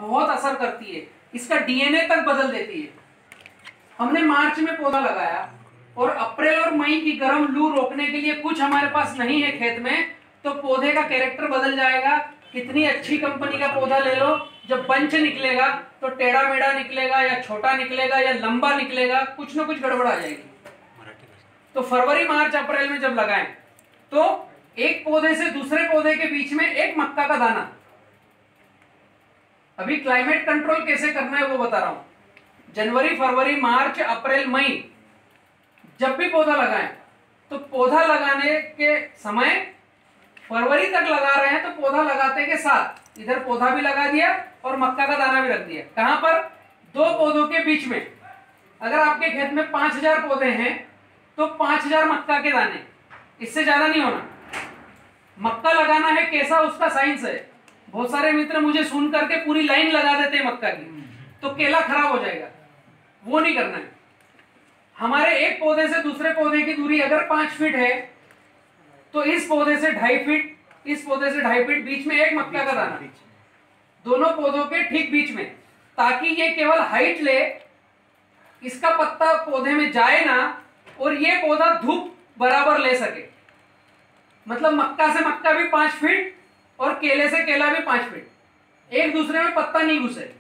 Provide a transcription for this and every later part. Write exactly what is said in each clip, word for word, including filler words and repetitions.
बहुत असर करती है, इसका डीएनए तक बदल देती है। हमने मार्च में पौधा लगाया और अप्रैल और मई की गर्म लू रोकने के लिए कुछ हमारे पास नहीं है खेत में, तो पौधे का कैरेक्टर बदल जाएगा। कितनी अच्छी कंपनी का पौधा ले लो, जब बंच निकलेगा तो टेढ़ा मेढ़ा निकलेगा या छोटा निकलेगा या लंबा निकलेगा, कुछ ना कुछ गड़बड़ आ जाएगी। तो फरवरी मार्च अप्रैल में जब लगाएं तो एक पौधे से दूसरे पौधे के बीच में एक मक्का का दाना। अभी क्लाइमेट कंट्रोल कैसे करना है वो बता रहा हूं। जनवरी फरवरी मार्च अप्रैल मई जब भी पौधा लगाएं तो पौधा लगाने के समय फरवरी तक लगा रहे हैं तो पौधा लगाते के साथ इधर पौधा भी लगा दिया और मक्का का दाना भी रख दिया। कहां पर? दो पौधों के बीच में। अगर आपके खेत में पांच हजार पौधे हैं तो पांच हजार मक्का के दाने, इससे ज्यादा नहीं होना। मक्का लगाना है कैसा, उसका साइंस है। बहुत सारे मित्र मुझे सुन करके पूरी लाइन लगा देते हैं मक्का की, तो केला खराब हो जाएगा, वो नहीं करना है। हमारे एक पौधे से दूसरे पौधे की दूरी अगर पांच फीट है तो इस पौधे से ढाई फीट, इस पौधे से ढाई फीट बीच में एक मक्का का दाना, दोनों पौधों के ठीक बीच में, ताकि ये केवल हाइट ले, इसका पत्ता पौधे में जाए ना और ये पौधा धूप बराबर ले सके। मतलब मक्का से मक्का भी पांच फीट और केले से केला भी पांच फीट, एक दूसरे में पत्ता नहीं घुसे।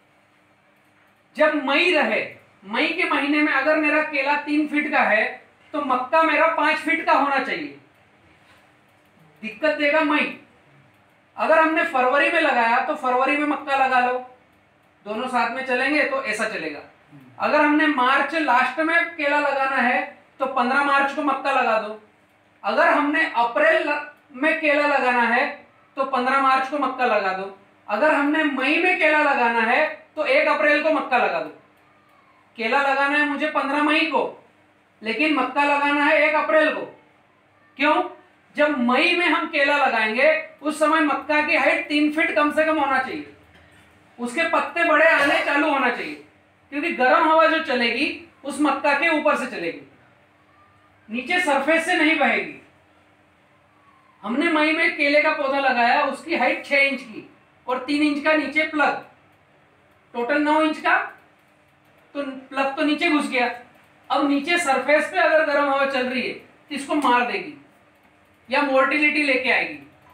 जब मई रहे, मई के महीने में अगर मेरा केला तीन फीट का है तो मक्का मेरा पांच फीट का होना चाहिए। दिक्कत देगा मई। अगर हमने फरवरी में लगाया तो फरवरी में मक्का लगा लो, दोनों साथ में चलेंगे तो ऐसा चलेगा। अगर हमने मार्च लास्ट में केला लगाना है तो पंद्रह मार्च को मक्का लगा दो। अगर हमने अप्रैल में केला लगाना है तो पंद्रह मार्च को मक्का लगा दो। अगर हमने मई में केला लगाना है तो एक अप्रैल को मक्का लगा दो। केला लगाना है मुझे पंद्रह मई को, लेकिन मक्का लगाना है एक अप्रैल को। क्यों? जब मई में हम केला लगाएंगे उस समय मक्का की हाइट तीन फीट कम से कम होना चाहिए, उसके पत्ते बड़े आने चालू होना चाहिए, क्योंकि गर्म हवा जो चलेगी उस मक्का के ऊपर से चलेगी, नीचे सरफेस से नहीं बहेगी। हमने मई में केले का पौधा लगाया, उसकी हाइट छह इंच की और तीन इंच का नीचे प्लग, टोटल नौ इंच का, तो प्लग तो नीचे घुस गया। अब नीचे सरफेस पे अगर गर्म हवा चल रही है तो इसको मार देगी या मोर्टिलिटी लेके आएगी।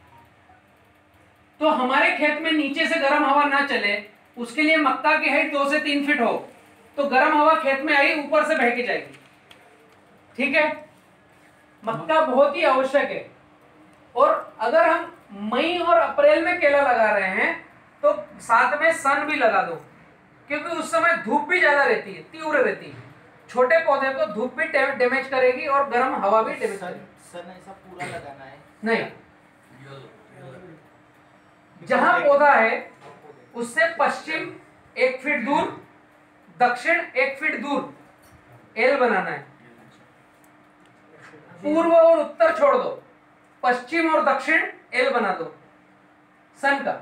तो हमारे खेत में नीचे से गर्म हवा ना चले, उसके लिए मक्का की हाइट दो से तीन फीट हो, तो गर्म हवा खेत में आई ऊपर से बह के जाएगी। ठीक है, मक्का बहुत ही आवश्यक है। और अगर हम मई और अप्रैल में केला लगा रहे हैं तो साथ में सन भी लगा दो, क्योंकि उस समय धूप भी ज्यादा रहती है, तीव्र रहती है। छोटे पौधे को धूप भी डैमेज करेगी और गर्म हवा भी डैमेज करेगी। सन ऐसा पूरा लगाना है? नहीं, जहां पौधा है उससे पश्चिम एक फीट दूर, दक्षिण एक फीट दूर एल बनाना है। पूर्व और उत्तर छोड़ दो, पश्चिम और दक्षिण एल बना दो सन का।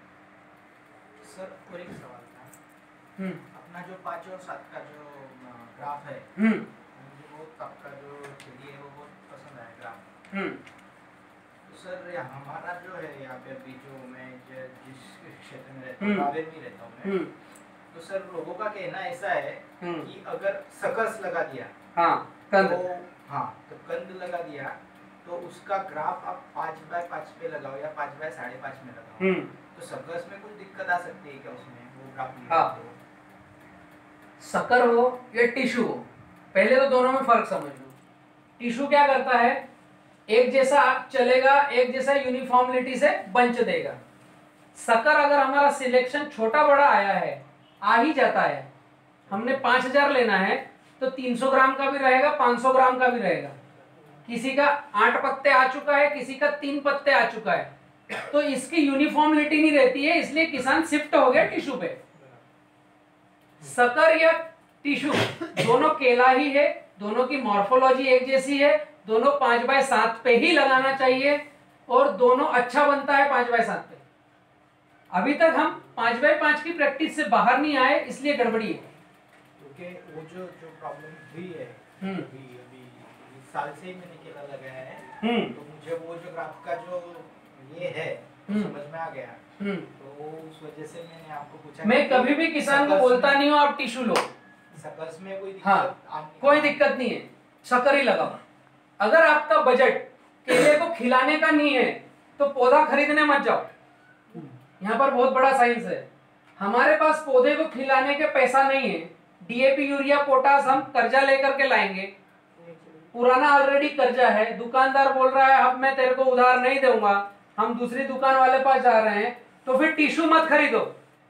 सर और एक सवाल था, हम्म अपना जो पाँच और सात का जो ग्राफ है, हम्म मुझे वो आपका जो थ्योरी है वो बहुत पसंद आया ग्राफ। हम्म तो सर हमारा जो है यहाँ पे अभी जो मैं जिस क्षेत्र में रहता हूँ, बावेर में रहता हूँ मैं, तो सर लोगों का कहना ऐसा है कि अगर सकस लगा दिया, हाँ कंद, तो हाँ तो कंद लगा दिया तो उसका ग्राफ आप पाँच बाय पाँच पे लगाओ या पाँच बाय साढ़े पाँच में लगाओ, तो सकस में कुछ दिक्कत आ सकती है क्या उसमें वो ग्राफ? हाँ, तो सकर हो या टिश्यू हो, पहले तो दोनों में फर्क समझ लो। टिश्यू क्या करता है, एक जैसा चलेगा, एक जैसा यूनिफॉर्मिलिटी से बंच देगा। सकर अगर हमारा सिलेक्शन छोटा बड़ा आया है, आ ही जाता है, हमने पांच हजार लेना है तो तीन सौ ग्राम का भी रहेगा, पांच सौ ग्राम का भी रहेगा। किसी का आठ पत्ते आ चुका है, किसी का तीन पत्ते आ चुका है, तो इसकी यूनिफॉर्मिलिटी नहीं रहती है, इसलिए किसान शिफ्ट हो गया टिश्यू पे। सकर या टिश्यू दोनों केला ही है, दोनों की मॉर्फोलॉजी एक जैसी है, दोनों पांच बाय सात पे ही लगाना चाहिए और दोनों अच्छा बनता है पांच बाय सात पे। अभी तक हम पांच बाय पांच की प्रैक्टिस से बाहर नहीं आए, इसलिए गड़बड़ी है। क्योंकि वो जो जो प्रॉब्लम हुई है अभी अभी इस साल से ही मैंने केला लगाया है, तो मुझे वो जो ग्राफ का जो ये है समझ में आ गया, तो उस वजह से मैंने आपको पूछा। मैं कभी भी किसान को बोलता नहीं हूँ आप टिश्यू लो, सकस में कोई दिक्कत, हाँ कोई दिक्कत नहीं है, शक्कर ही लगाओ। अगर आपका बजट केले को खिलाने का नहीं है तो पौधा खरीदने मत जाओ। यहाँ पर बहुत बड़ा साइंस है, हमारे पास पौधे को खिलाने के पैसा नहीं है, डीएपी यूरिया पोटास हम कर्जा लेकर के लाएंगे, पुराना ऑलरेडी कर्जा है, दुकानदार बोल रहा है अब मैं तेरे को उधार नहीं दूंगा, हम दूसरी दुकान वाले पास जा रहे हैं, तो फिर टिश्यू मत खरीदो।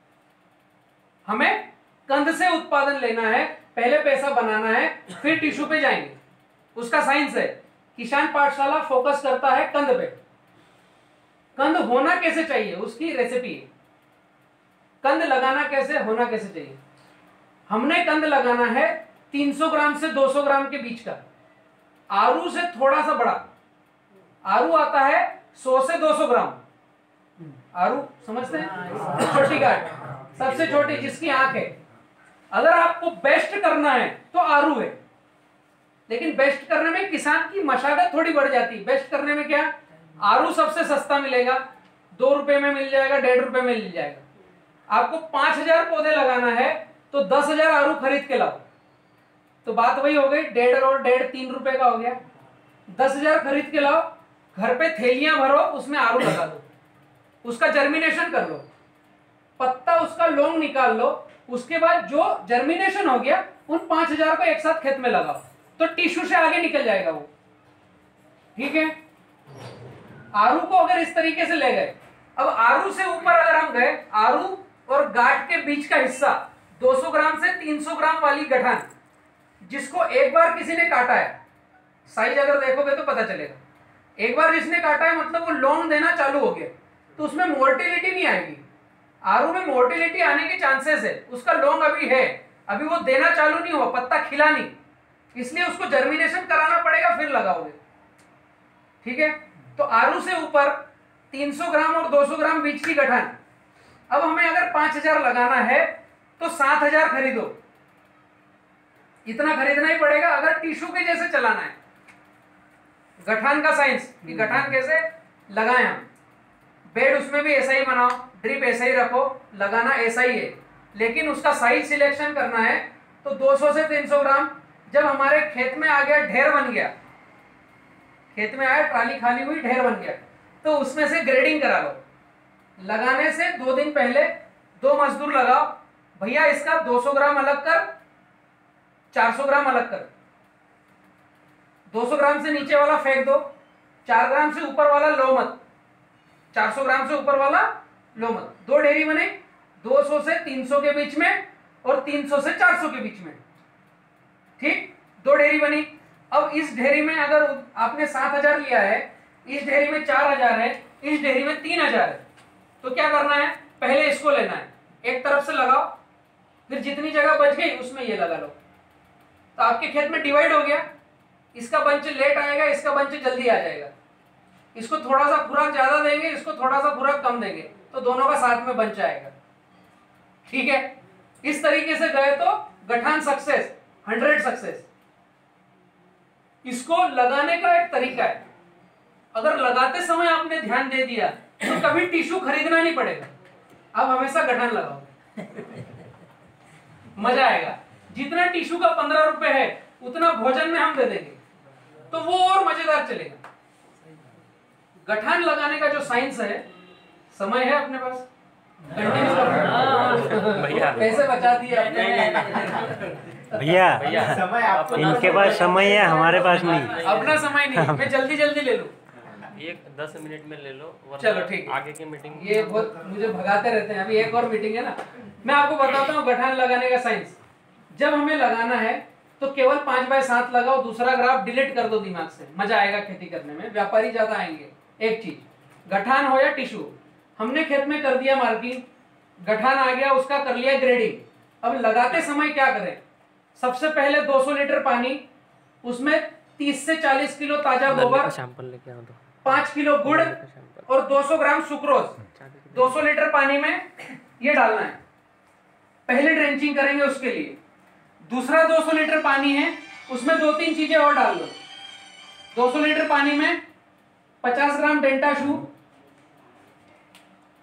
हमें कंद से उत्पादन लेना है, पहले पैसा बनाना है, फिर टिश्यू पे जाएंगे। उसका साइंस है। किसान पाठशाला फोकस करता है कंद पे। कंद होना कैसे चाहिए उसकी रेसिपी है। कंद लगाना कैसे, होना कैसे चाहिए। हमने कंद लगाना है तीन सौ ग्राम से दो सौ ग्राम के बीच का, आरू से थोड़ा सा बड़ा। आरू आता है सौ से दो सौ ग्राम। आरू समझते हैं, छोटी गांठ, सबसे छोटी जिसकी आंख है। अगर आपको बेस्ट करना है तो आरू है, लेकिन बेस्ट करने में किसान की मशागत थोड़ी बढ़ जाती है। बेस्ट करने में क्या, आरू सबसे सस्ता मिलेगा, दो रुपए में मिल जाएगा, डेढ़ रुपए में मिल जाएगा। आपको पांच हजार पौधे लगाना है तो दस हजार आरू खरीद के लाओ, तो बात वही हो गई, डेढ़ और डेढ़ तीन रुपए का हो गया। दस हजार खरीद के लाओ, घर पे थैलियां भरो, उसमें आरू लगा दो, उसका जर्मिनेशन कर लो, पत्ता उसका लौंग निकाल लो, उसके बाद जो जर्मिनेशन हो गया उन पांच हजार को एक साथ खेत में लगाओ, तो टिश्यू से आगे निकल जाएगा वो। ठीक है, आरू को अगर इस तरीके से ले गए, अब आरू से ऊपर अगर हम गए, आरू और गांठ के बीच का हिस्सा दो सौ ग्राम से तीन सौ ग्राम वाली गठान, जिसको एक बार किसी ने काटा है, साइज अगर देखोगे तो पता चलेगा, एक बार जिसने काटा है मतलब वो लौंग देना चालू हो गया, तो उसमें मोर्टिलिटी नहीं आएगी। आरू में मोर्टिलिटी आने के चांसेस है, उसका लौंग अभी है, अभी वो देना चालू नहीं हुआ, पत्ता खिला नहीं, इसलिए उसको जर्मिनेशन कराना पड़ेगा फिर लगाओगे। ठीक है, तो आरू से ऊपर तीन सौ ग्राम और दो सौ ग्राम बीच की गठान। अब हमें अगर पांच हजार लगाना है तो सात हजार खरीदो, इतना खरीदना ही पड़ेगा अगर टिश्यू के जैसे चलाना है। गठान का साइंस कि गठान कैसे लगाएं हम, बेड उसमें भी ऐसा ही बनाओ, ड्रिप ऐसा ही रखो, लगाना ऐसा ही है, लेकिन उसका साइज सिलेक्शन करना है। तो दो सौ से तीन सौ ग्राम जब हमारे खेत में आ गया, ढेर बन गया, खेत में आया ट्राली खाली हुई, ढेर बन गया, तो उसमें से ग्रेडिंग करा लो। लगाने से दो दिन पहले दो मजदूर लगाओ, भैया इसका दो सौ ग्राम अलग कर, चार सौ ग्राम अलग कर, दो सौ ग्राम से नीचे वाला फेंक दो, चार ग्राम से ऊपर वाला लो मत, चार सौ ग्राम से ऊपर वाला लो मत। दो ढेरी बने, दो सौ से तीन सौ के बीच में और तीन सौ से चार सौ के बीच में। ठीक, दो ढेरी बनी। अब इस ढेरी में अगर आपने सात हजार लिया है, इस ढेरी में चार हजार है, इस ढेरी में तीन हजार है, तो क्या करना है, पहले इसको लेना है, एक तरफ से लगाओ, फिर जितनी जगह बच गई उसमें ये लगा लो, तो आपके खेत में डिवाइड हो गया। इसका बंच लेट आएगा, इसका बंच जल्दी आ जाएगा। इसको थोड़ा सा खुराक ज्यादा देंगे, इसको थोड़ा सा खुराक कम देंगे, तो दोनों का साथ में बंच आएगा। ठीक है, इस तरीके से गए तो गठान सक्सेस, हंड्रेड सक्सेस। इसको लगाने का एक तरीका है, अगर लगाते समय आपने ध्यान दे दिया तो कभी टिश्यू खरीदना नहीं पड़ेगा, आप हमेशा गठान लगाओ, मजा आएगा। जितना टिश्यू का पंद्रह रुपए है उतना भोजन में हम दे देंगे, तो वो और मजेदार चलेगा। गठान लगाने का जो साइंस है, समय है अपने पास, पैसे बचा दिए आपने भैया, समय आपको इनके पास समय है, हमारे पास नहीं। अपना समय नहीं, मैं जल्दी जल्दी ले लूं, एक दस मिनट में ले लो, चलो ठीक है। आगे की मीटिंग ये बहुत मुझे भगाते रहते हैं, अभी एक और मीटिंग है ना। मैं आपको बताता हूँ गठान लगाने का साइंस। जब हमें लगाना है तो केवल पांच बाय सात लगाओ, दूसरा ग्राफ डिलीट कर दो दिमाग से, मजा आएगा खेती करने में, व्यापारी ज्यादा आएंगे। एक चीज, गठान हो या टिश्यू, हमने खेत में कर दिया मार्किंग, गठान आ गया, उसका कर लिया ग्रेडिंग। अब लगाते समय क्या करें, सबसे पहले दो सौ लीटर पानी, उसमें तीस से चालीस किलो ताजा गोबर, लेके आओ, पांच किलो गुड़ और दो सौ ग्राम सुक्रोज, दो सौ लीटर पानी में ये डालना है। पहले ड्रेंचिंग करेंगे उसके लिए। दूसरा दो सौ लीटर पानी है, उसमें दो तीन चीजें और डाल दो। दो सौ लीटर पानी में पचास ग्राम डेंटा शू,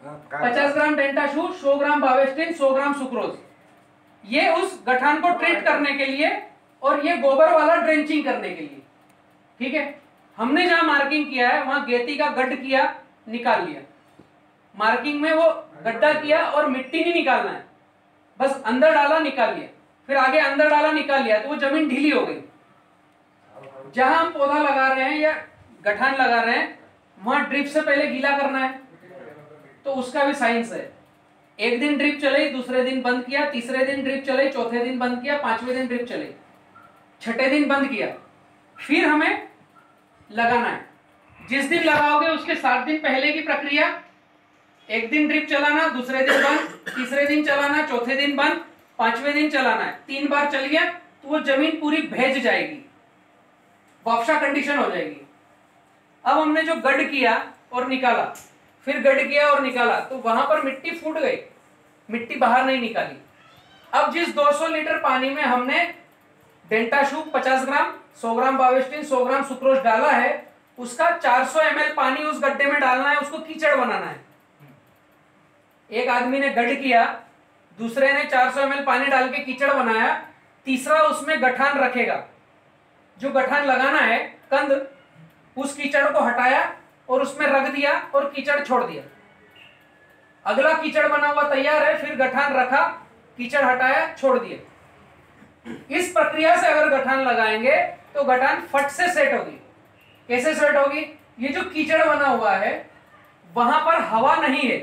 पचास ग्राम डेंटाशू, सौ ग्राम बावेस्टिन, सौ ग्राम सुक्रोज, ये उस गठान को ट्रीट करने के लिए और ये गोबर वाला ड्रेंचिंग करने के लिए। ठीक है, हमने जहां मार्किंग किया है वहां गेती का गड्ढ किया, निकाल लिया। मार्किंग में वो गड्ढा किया और मिट्टी नहीं निकालना है, बस अंदर डाला निकाल लिया, फिर आगे अंदर डाला निकाल लिया, तो वो जमीन ढीली हो गई। जहां हम पौधा लगा रहे हैं या गठान लगा रहे हैं वहां ड्रिप से पहले गीला करना है, तो उसका भी साइंस है। एक दिन ड्रिप चले, दूसरे दिन बंद किया, तीसरे दिन ड्रिप चले, चौथे दिन बंद किया, पांचवें दिन ड्रिप चले, छठे दिन बंद किया, फिर हमें लगाना है। जिस दिन लगाओगे उसके सात दिन पहले की प्रक्रिया, एक दिन ड्रिप चलाना, दूसरे दिन बंद, तीसरे दिन चलाना, चौथे दिन बंद, पांचवें दिन चलाना है। तीन बार चल गया तो वो जमीन पूरी भेज जाएगी, वापसा कंडीशन हो जाएगी। अब हमने जो गड्ढ किया और निकाला, फिर गड्ढ किया और निकाला, तो वहां पर मिट्टी फूट गई, मिट्टी बाहर नहीं निकाली। अब जिस दो सौ लीटर पानी में हमने डेंटाशू पचास ग्राम, सौ ग्राम बावेस्टिन, सौ ग्राम सुक्रोज डाला है, उसका चार सौ एम एल पानी उस गड्ढे में डालना है, उसको कीचड़ बनाना है। एक आदमी ने गड्ढ किया, दूसरे ने चार सौ एम एल पानी डाल के कीचड़ बनाया, तीसरा उसमें गठान रखेगा। जो गठान लगाना है कंद, उस कीचड़ को हटाया और उसमें रख दिया और कीचड़ छोड़ दिया। अगला कीचड़ बना हुआ तैयार है, फिर गठान रखा, कीचड़ हटाया, छोड़ दिया। इस प्रक्रिया से अगर गठान लगाएंगे तो गठान फट से सेट होगी। कैसे सेट होगी? ये जो कीचड़ बना हुआ है वहां पर हवा नहीं है,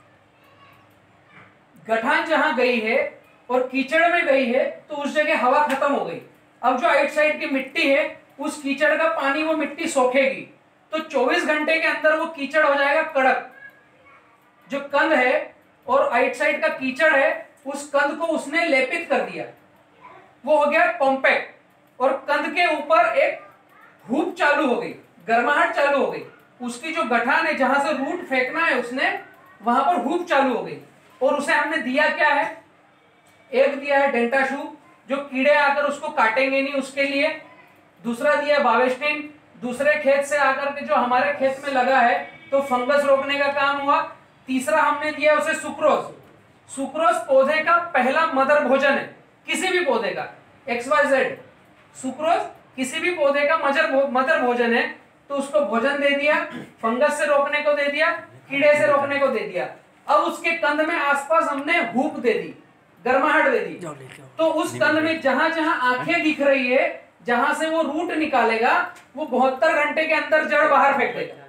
गठान जहां गई है और कीचड़ में गई है तो उस जगह हवा खत्म हो गई। अब जो आइट साइड की मिट्टी है उस कीचड़ का पानी वो मिट्टी सोखेगी, तो चौबीस घंटे के अंदर वो कीचड़ हो जाएगा कड़क। जो कंद है और आइट साइड का कीचड़ है, उस कंद को उसने लेपित कर दिया, वो हो गया कॉम्पैक्ट। और कंद के ऊपर एक हुप चालू हो गई, गर्माहट चालू हो गई। उसकी जो गठान है जहां से रूट फेंकना है उसने, वहां पर हुप चालू हो गई। और उसे हमने दिया क्या है? एक दिया है डेंटाशू, जो कीड़े आकर उसको काटेंगे नहीं उसके लिए। दूसरा दिया बावेस्टिन, दूसरे खेत से आकर के जो हमारे खेत में लगा है तो फंगस रोकने का काम हुआ। तीसरा हमने दिया उसे सुक्रोज। सुक्रोज पौधे का पहला मदर भोजन है, किसी भी पौधे का, एक्स वाई जेड। सुक्रोज किसी भी पौधे का मदर मदर भोजन है, तो उसको भोजन दे दिया, फंगस से रोकने को दे दिया, कीड़े से रोकने को दे दिया। अब उसके कंद में आसपास हमने हुप दे दी, गर्माहट दे दी। तो उस कंद में जहां जहां आंखें दिख रही है, जहां से वो रूट निकालेगा, वो बहत्तर घंटे के अंदर जड़ बाहर फेंक देगा।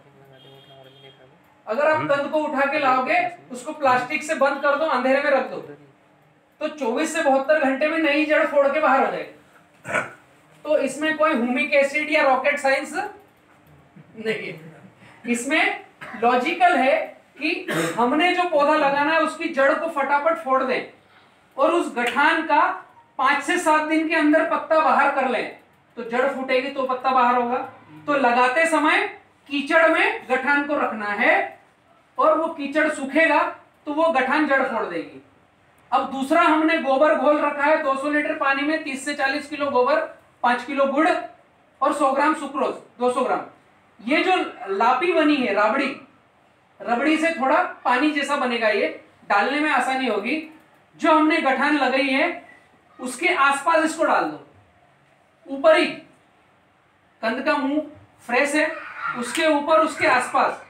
अगर आप कंद को उठा के लाओगे, उसको प्लास्टिक से बंद कर दो, अंधेरे में रख दो, तो चौबीस से बहत्तर घंटे में नई जड़ फोड़ के बाहर हो जाएगी। तो इसमें कोई ह्यूमिक एसिड या रॉकेट साइंस नहीं है। इसमें लॉजिकल है कि हमने जो पौधा लगाना है उसकी जड़ को फटाफट फोड़ दें और उस गठान का पांच से सात दिन के अंदर पत्ता बाहर कर लें, तो जड़ फूटेगी तो पत्ता बाहर होगा। तो लगाते समय कीचड़ में गठान को रखना है और वो कीचड़ सूखेगा तो वो गठान जड़ फोड़ देगी। अब दूसरा हमने गोबर घोल रखा है दो सौ लीटर पानी में, तीस से चालीस किलो गोबर, पांच किलो गुड़ और सौ ग्राम सुक्रोज, दो सौ ग्राम। ये जो लापी बनी है, राबड़ी, रबड़ी से थोड़ा पानी जैसा बनेगा, ये डालने में आसानी होगी। जो हमने गठान लगाई है उसके आसपास इसको डाल दो, ऊपर ही। कंद का मुंह फ्रेश है, उसके ऊपर, उसके आसपास।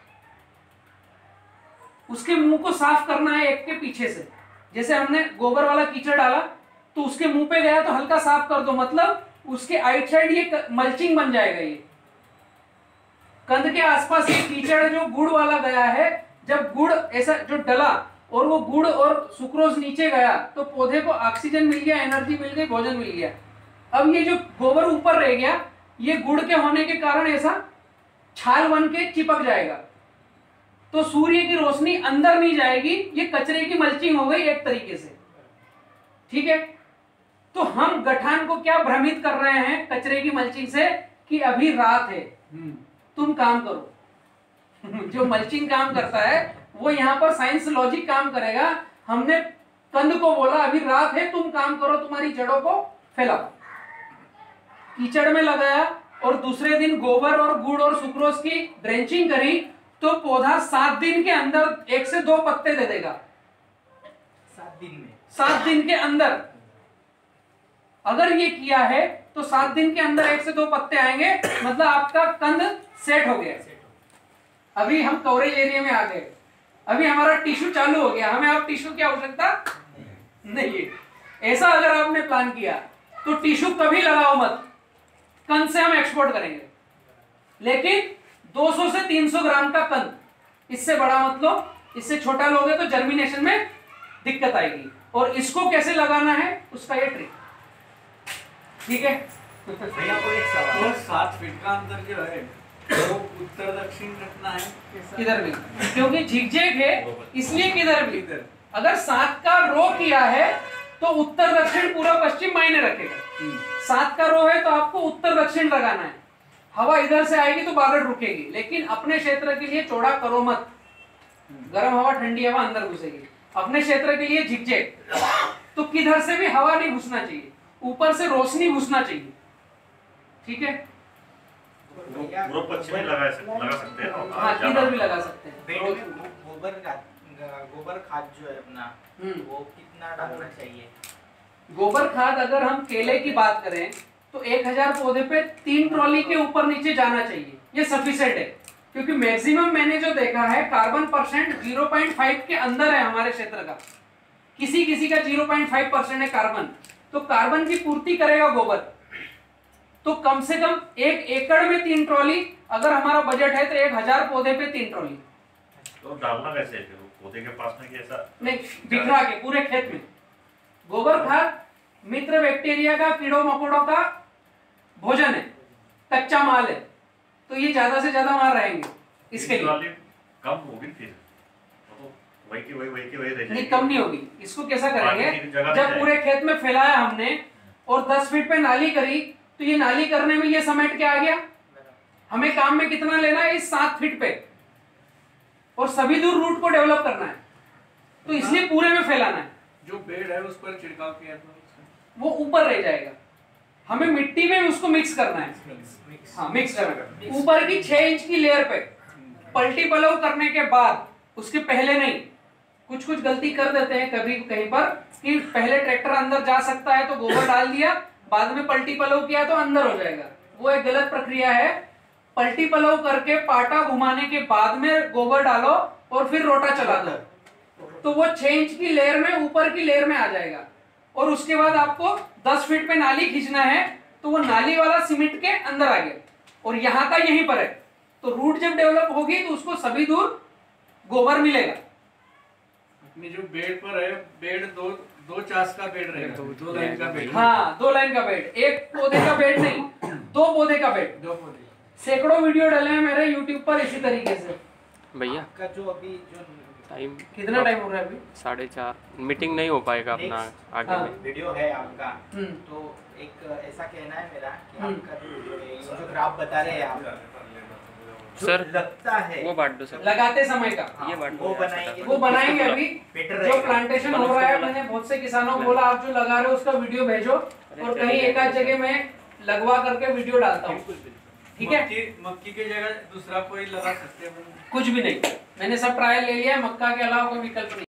उसके मुंह को साफ करना है एक के पीछे से। जैसे हमने गोबर वाला कीचड़ डाला तो उसके मुंह पे गया तो हल्का साफ कर दो, मतलब उसके आइट साइड ये मल्चिंग बन जाएगा। ये कंद के आसपास ये कीचड़ जो गुड़ वाला गया है, जब गुड़ ऐसा जो डला और वो गुड़ और सुक्रोज नीचे गया तो पौधे को ऑक्सीजन मिल गया, एनर्जी मिल गई, भोजन मिल गया। अब ये जो गोबर ऊपर रह गया, ये गुड़ के होने के कारण ऐसा छाल बन के चिपक जाएगा, तो सूर्य की रोशनी अंदर नहीं जाएगी। ये कचरे की मल्चिंग हो गई एक तरीके से, ठीक है। तो हम गठान को क्या भ्रमित कर रहे हैं कचरे की मल्चिंग से कि अभी रात है, तुम काम करो। जो मल्चिंग काम करता है वो यहाँ पर साइंस लॉजिक काम करेगा। हमने कंद को बोला अभी रात है, तुम काम करो, तुम्हारी जड़ों को फैलाओ। कीचड़ में लगाया और दूसरे दिन गोबर और गुड़ और सुक्रोज की ड्रेंचिंग करी तो पौधा सात दिन के अंदर एक से दो पत्ते दे देगा। सात दिन में सात दिन के अंदर अगर ये किया है तो सात दिन के अंदर एक से दो पत्ते आएंगे, मतलब आपका कंद सेट हो गया। अभी हम कवरेज एरिया में आ गए, अभी हमारा टिश्यू चालू हो गया, हमें अब टिश्यू की आवश्यकता नहीं है। ऐसा अगर आपने प्लान किया तो टिश्यू कभी लगाओ मत, कंद से हम एक्सपोर्ट करेंगे, लेकिन दो सौ से तीन सौ ग्राम का कंद, इससे बड़ा मत लो, इससे छोटा लोगे तो जर्मिनेशन में दिक्कत आएगी। और इसको कैसे लगाना है उसका ये ट्रिक, ठीक है। भैया को एक सवाल, और सात फीट का अंतर जो है वो उत्तर दक्षिण रखना है किधर भी, क्योंकि झिकझैक है इसलिए किधर भी। अगर सात का रो किया है तो उत्तर दक्षिण पूर्व पश्चिम मायने रखेगा। सात का रो है तो आपको उत्तर दक्षिण लगाना है। हवा इधर से आएगी तो बादल रुकेगी, लेकिन अपने क्षेत्र के लिए चौड़ा करो मत, गर्म हवा ठंडी हवा अंदर घुसेगी। अपने क्षेत्र के लिए झिकझैक, तो किधर से भी हवा नहीं घुसना चाहिए, ऊपर से रोशनी घुसना चाहिए, ठीक है। पूर्व पश्चिम में लगा सकते लगा सकते हैं ना। हाँ, किधर भी लगा सकते हैं। पेड़ में गो- गोबर खाद गोबर खाद जो है अपना, वो कितना डालना चाहिए? गोबर खाद अगर हम केले की बात करें तो एक हजार पौधे पे तीन ट्रॉली के ऊपर नीचे जाना चाहिए, ये सफिशिएंट है। क्योंकि मैक्सिमम मैंने जो देखा है carbon percent zero point five के अंदर है हमारे क्षेत्र का, किसी किसी का ज़ीरो पॉइंट फाइव परसेंट है कार्बन, तो कार्बन की पूर्ति करेगा गोबर। तो कम से कम एक एकड़ में तीन ट्रॉली, अगर हमारा बजट है तो एक हजार पौधे पे तीन ट्रॉली। तो डालना कैसे है फिर पौधे के पास में, कैसा नहीं, बिखरा के पूरे खेत में। गोबर खाद मित्र बैक्टीरिया का, कीड़ों मकोड़ों का भोजन है, कच्चा माल है, तो ये ज्यादा से ज्यादा वहां रहेंगे। इसके लिए वाली कम होगी फिर, तो वही की वही वही की वही रह नहीं, जाएगी। कम नहीं होगी। इसको कैसा पानी की करेंगे, जगह जब नहीं पूरे खेत में फैलाया हमने और दस फीट पे नाली करी, तो ये नाली करने में ये समेट के आ गया। हमें काम में कितना लेना है, इस सात फीट पे, और सभी दूर रूट को डेवलप करना है, तो इसलिए पूरे में फैलाना है। जो पेड़ है उस पर छिड़काव किया तो वो ऊपर रह जाएगा, हमें मिट्टी में उसको मिक्स करना है। मिक्स हाँ, मिक्स करना है ऊपर की छह इंच की लेयर पे। पलटी पलव करने के बाद, उसके पहले नहीं। कुछ कुछ गलती कर देते हैं कभी कहीं पर कि पहले ट्रैक्टर अंदर जा सकता है तो गोबर डाल दिया, बाद में पलटी पलव किया तो अंदर हो जाएगा, वो एक गलत प्रक्रिया है। पलटी पलव करके पाटा घुमाने के बाद में गोबर डालो और फिर रोटा चला दो, तो वो छह इंच की लेयर में ऊपर की लेयर में आ जाएगा। और उसके बाद आपको दस फीट पे नाली खींचना है, तो वो नाली वाला सीमेंट के अंदर आ गया और यहाँ का यहीं पर है, तो रूट जब डेवलप होगी तो उसको सभी दूर गोबर मिलेगा। अपनी जो बेड पर है, बेड दो दो चास का बेड रहेगा, दो लाइन का बेड। हाँ, दो लाइन का बेड, एक पौधे का बेड नहीं, दो पौधे का बेड। दो पौधे। सैकड़ों वीडियो डले हैं मेरे यूट्यूब पर इसी तरीके से। भैया आपका जो अभी जो टाइम कितना टाइम हो रहा है अभी? साढ़े चार, मीटिंग नहीं हो पाएगा अपना आगे हाँ। में। वीडियो है आपका, हम्म। तो एक ऐसा कहना है मेरा कि हम्म। आपका जो वीडियो है, ये जो ग्राफ बता रहे हैं आप, जो सर, लगता है वो बांट दो सर। लगाते समय का हाँ, ये बांट दो वो यार, बनाएंगे, वो बनाएंगे अभी। बेटर जो रहेगा। प्लांटेशन हो रहा है, मैंने बहुत से किसानों को बोला आप जो लगा रहे हो उसका वीडियो भेजो, और कहीं एक आध जगह मैं लगवा करके वीडियो डालता हूँ, ठीक है। मक्की मक्की की जगह दूसरा कोई लगा सकते हैं। कुछ भी नहीं, मैंने सब ट्रायल ले लिया है, मक्का के अलावा कोई विकल्प नहीं।